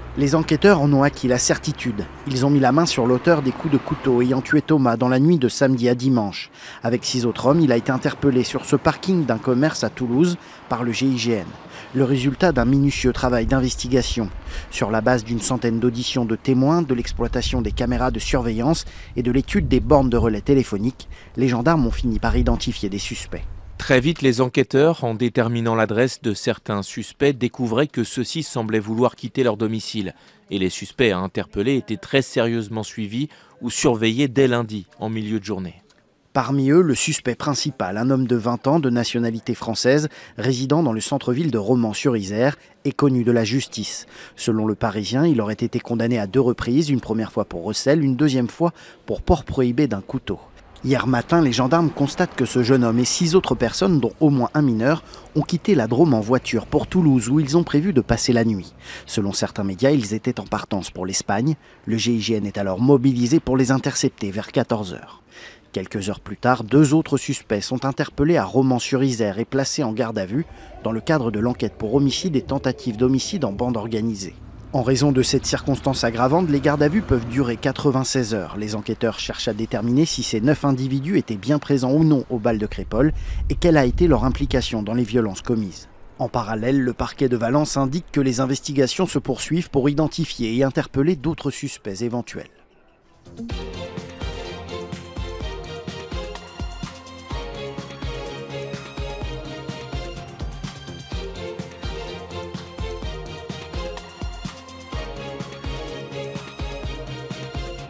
Les enquêteurs en ont acquis la certitude. Ils ont mis la main sur l'auteur des coups de couteau ayant tué Thomas dans la nuit de samedi à dimanche. Avec 6 autres hommes, il a été interpellé sur ce parking d'un commerce à Toulouse par le GIGN. Le résultat d'un minutieux travail d'investigation. Sur la base d'une centaine d'auditions de témoins, de l'exploitation des caméras de surveillance et de l'étude des bornes de relais téléphoniques, les gendarmes ont fini par identifier des suspects. Très vite, les enquêteurs, en déterminant l'adresse de certains suspects, découvraient que ceux-ci semblaient vouloir quitter leur domicile. Et les suspects à interpeller étaient très sérieusement suivis ou surveillés dès lundi, en milieu de journée. Parmi eux, le suspect principal, un homme de 20 ans de nationalité française, résidant dans le centre-ville de Romans-sur-Isère, est connu de la justice. Selon le Parisien, il aurait été condamné à 2 reprises, une première fois pour recel, une deuxième fois pour port prohibé d'un couteau. Hier matin, les gendarmes constatent que ce jeune homme et 6 autres personnes, dont au moins un mineur, ont quitté la Drôme en voiture pour Toulouse où ils ont prévu de passer la nuit. Selon certains médias, ils étaient en partance pour l'Espagne. Le GIGN est alors mobilisé pour les intercepter vers 14 h. Quelques heures plus tard, 2 autres suspects sont interpellés à Romans-sur-Isère et placés en garde à vue dans le cadre de l'enquête pour homicide et tentative d'homicide en bande organisée. En raison de cette circonstance aggravante, les gardes à vue peuvent durer 96 heures. Les enquêteurs cherchent à déterminer si ces 9 individus étaient bien présents ou non au bal de Crépol et quelle a été leur implication dans les violences commises. En parallèle, le parquet de Valence indique que les investigations se poursuivent pour identifier et interpeller d'autres suspects éventuels.